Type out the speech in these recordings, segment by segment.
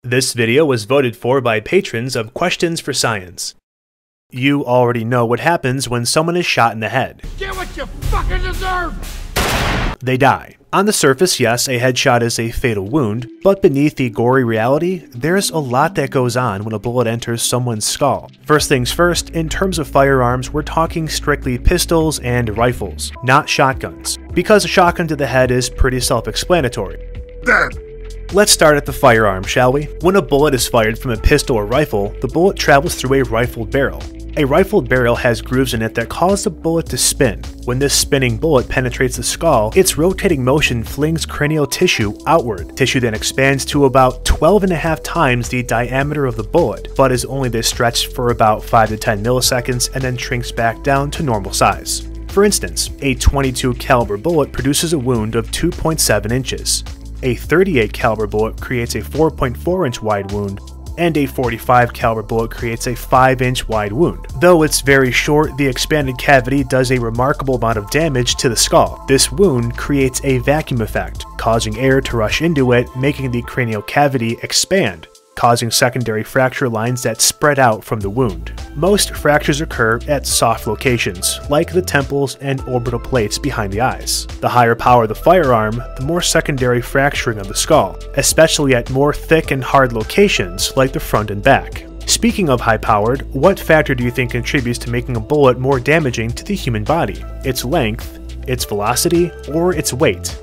This video was voted for by patrons of Questions for Science. You already know what happens when someone is shot in the head. Get what you fucking deserve! They die. On the surface, yes, a headshot is a fatal wound, but beneath the gory reality, there's a lot that goes on when a bullet enters someone's skull. First things first, in terms of firearms, we're talking strictly pistols and rifles, not shotguns, because a shotgun to the head is pretty self-explanatory. Let's start at the firearm, shall we? When a bullet is fired from a pistol or rifle, the bullet travels through a rifled barrel. A rifled barrel has grooves in it that cause the bullet to spin. When this spinning bullet penetrates the skull, its rotating motion flings cranial tissue outward. Tissue then expands to about 12.5 times the diameter of the bullet, but is only this stretched for about 5 to 10 milliseconds and then shrinks back down to normal size. For instance, a .22 caliber bullet produces a wound of 2.7 inches. A .38 caliber bullet creates a 4.4 inch wide wound, and a .45 caliber bullet creates a 5 inch wide wound. Though it's very short, the expanded cavity does a remarkable amount of damage to the skull. This wound creates a vacuum effect, causing air to rush into it, making the cranial cavity expand, causing secondary fracture lines that spread out from the wound. Most fractures occur at soft locations, like the temples and orbital plates behind the eyes. The higher power the firearm, the more secondary fracturing of the skull, especially at more thick and hard locations like the front and back. Speaking of high-powered, what factor do you think contributes to making a bullet more damaging to the human body? Its length, its velocity, or its weight?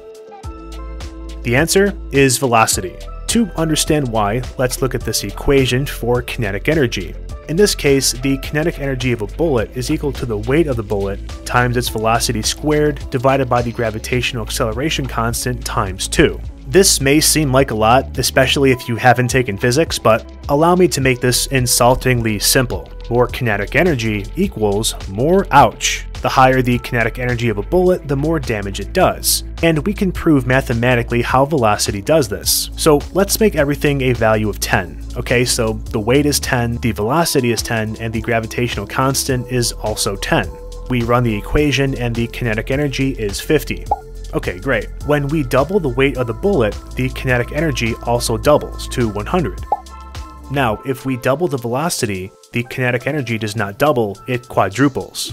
The answer is velocity. To understand why, let's look at this equation for kinetic energy. In this case, the kinetic energy of a bullet is equal to the weight of the bullet times its velocity squared divided by the gravitational acceleration constant times 2. This may seem like a lot, especially if you haven't taken physics, but allow me to make this insultingly simple. More kinetic energy equals more ouch. The higher the kinetic energy of a bullet, the more damage it does. And we can prove mathematically how velocity does this. So let's make everything a value of 10. Okay, so the weight is 10, the velocity is 10, and the gravitational constant is also 10. We run the equation and the kinetic energy is 50. Okay, great. When we double the weight of the bullet, the kinetic energy also doubles to 100. Now, if we double the velocity, the kinetic energy does not double, it quadruples.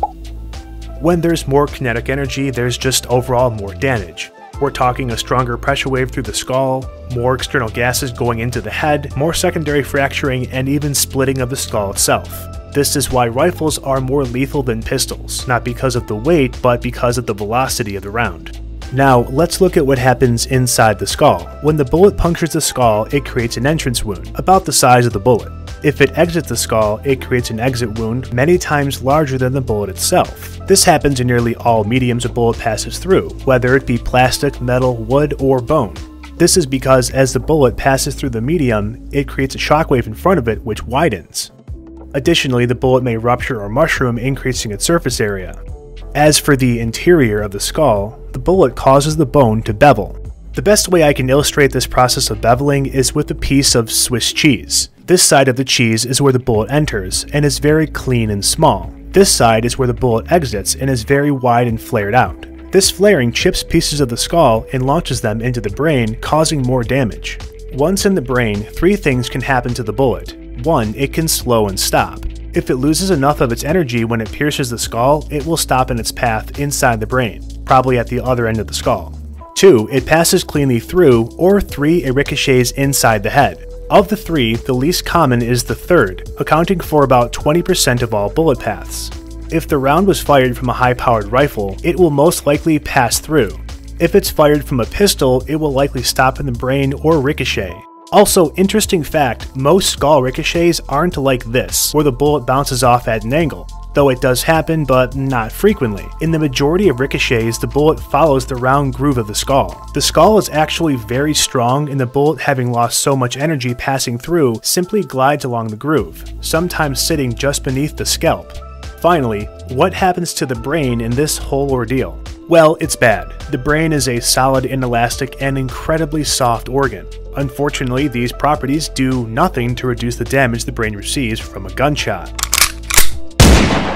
When there's more kinetic energy, there's just overall more damage. We're talking a stronger pressure wave through the skull, more external gases going into the head, more secondary fracturing, and even splitting of the skull itself. This is why rifles are more lethal than pistols, not because of the weight, but because of the velocity of the round. Now, let's look at what happens inside the skull. When the bullet punctures the skull, it creates an entrance wound, about the size of the bullet. If it exits the skull, it creates an exit wound many times larger than the bullet itself. This happens in nearly all mediums a bullet passes through, whether it be plastic, metal, wood, or bone. This is because as the bullet passes through the medium, it creates a shockwave in front of it which widens. Additionally, the bullet may rupture or mushroom, increasing its surface area. As for the interior of the skull, the bullet causes the bone to bevel. The best way I can illustrate this process of beveling is with a piece of Swiss cheese. This side of the cheese is where the bullet enters and is very clean and small. This side is where the bullet exits and is very wide and flared out. This flaring chips pieces of the skull and launches them into the brain, causing more damage. Once in the brain, 3 things can happen to the bullet. 1, it can slow and stop. If it loses enough of its energy when it pierces the skull, it will stop in its path inside the brain, probably at the other end of the skull. 2, it passes cleanly through, or 3, it ricochets inside the head. Of the 3, the least common is the third, accounting for about 20% of all bullet paths. If the round was fired from a high-powered rifle, it will most likely pass through. If it's fired from a pistol, it will likely stop in the brain or ricochet. Also, interesting fact, most skull ricochets aren't like this, where the bullet bounces off at an angle, though it does happen, but not frequently. In the majority of ricochets, the bullet follows the round groove of the skull. The skull is actually very strong, and the bullet, having lost so much energy passing through, simply glides along the groove, sometimes sitting just beneath the scalp. Finally, what happens to the brain in this whole ordeal? Well, it's bad. The brain is a solid, inelastic, and incredibly soft organ. Unfortunately, these properties do nothing to reduce the damage the brain receives from a gunshot.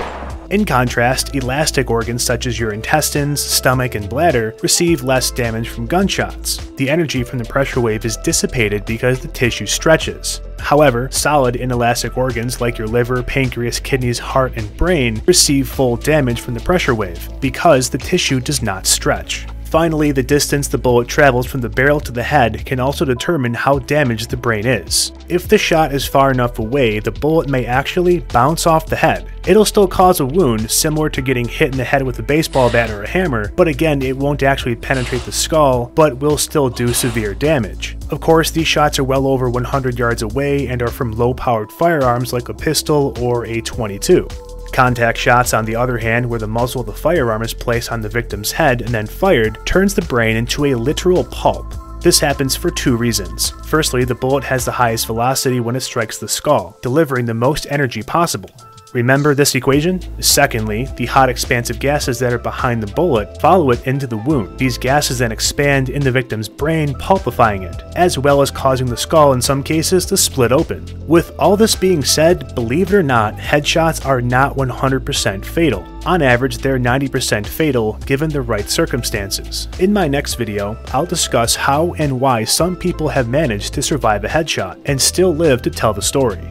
In contrast, elastic organs such as your intestines, stomach, and bladder receive less damage from gunshots. The energy from the pressure wave is dissipated because the tissue stretches. However, solid inelastic organs like your liver, pancreas, kidneys, heart, and brain receive full damage from the pressure wave because the tissue does not stretch. Finally, the distance the bullet travels from the barrel to the head can also determine how damaged the brain is. If the shot is far enough away, the bullet may actually bounce off the head. It'll still cause a wound, similar to getting hit in the head with a baseball bat or a hammer, but again, it won't actually penetrate the skull, but will still do severe damage. Of course, these shots are well over 100 yards away and are from low-powered firearms like a pistol or a .22. Contact shots, on the other hand, where the muzzle of the firearm is placed on the victim's head and then fired, turns the brain into a literal pulp. This happens for two reasons. Firstly, the bullet has the highest velocity when it strikes the skull, delivering the most energy possible. Remember this equation? Secondly, the hot expansive gases that are behind the bullet follow it into the wound. These gases then expand in the victim's brain, pulpifying it, as well as causing the skull in some cases to split open. With all this being said, believe it or not, headshots are not 100% fatal. On average, they're 90% fatal given the right circumstances. In my next video, I'll discuss how and why some people have managed to survive a headshot and still live to tell the story.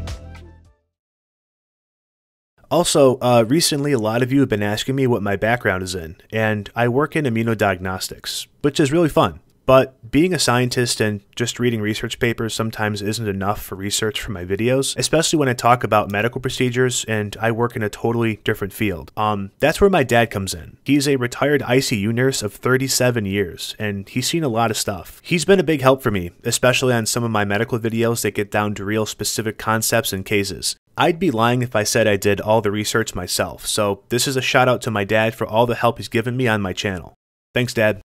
Also, recently a lot of you have been asking me what my background is in, and I work in immunodiagnostics, which is really fun. But being a scientist and just reading research papers sometimes isn't enough for research for my videos, especially when I talk about medical procedures and I work in a totally different field. That's where my dad comes in. He's a retired ICU nurse of 37 years, and he's seen a lot of stuff. He's been a big help for me, especially on some of my medical videos that get down to real specific concepts and cases. I'd be lying if I said I did all the research myself, so this is a shout out to my dad for all the help he's given me on my channel. Thanks, Dad.